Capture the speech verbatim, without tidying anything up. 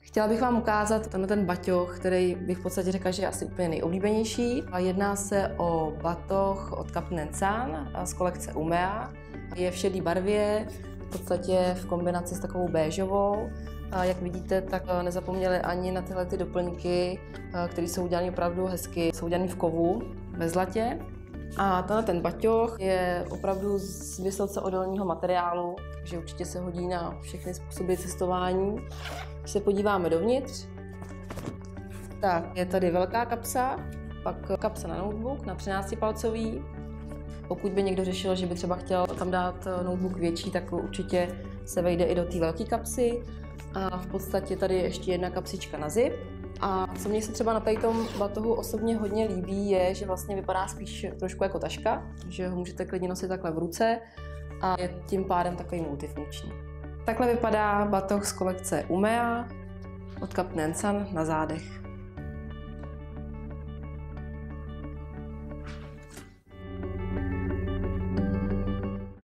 Chtěla bych vám ukázat tenhle ten baťoh, který bych v podstatě řekla, že je asi úplně nejoblíbenější. Jedná se o batoh od Captain and Son z kolekce Umea. Je v šedé barvě, v podstatě v kombinaci s takovou béžovou. Jak vidíte, tak nezapomněli ani na tyhle ty doplňky, které jsou udělané opravdu hezky. Jsou udělané v kovu, ve zlatě. A tenhle ten baťoh je opravdu z vysoce odolného materiálu, takže určitě se hodí na všechny způsoby cestování. Když se podíváme dovnitř, tak je tady velká kapsa, pak kapsa na notebook, na třináctipalcový. Pokud by někdo řešil, že by třeba chtěl tam dát notebook větší, tak určitě se vejde i do té velké kapsy. A v podstatě tady je ještě jedna kapsička na zip. A co mně se třeba na tady tom batohu osobně hodně líbí, je, že vlastně vypadá spíš trošku jako taška, že ho můžete klidně nosit takhle v ruce a je tím pádem takový multifunkční. Takhle vypadá batoh z kolekce Umea od Captain and Son na zádech.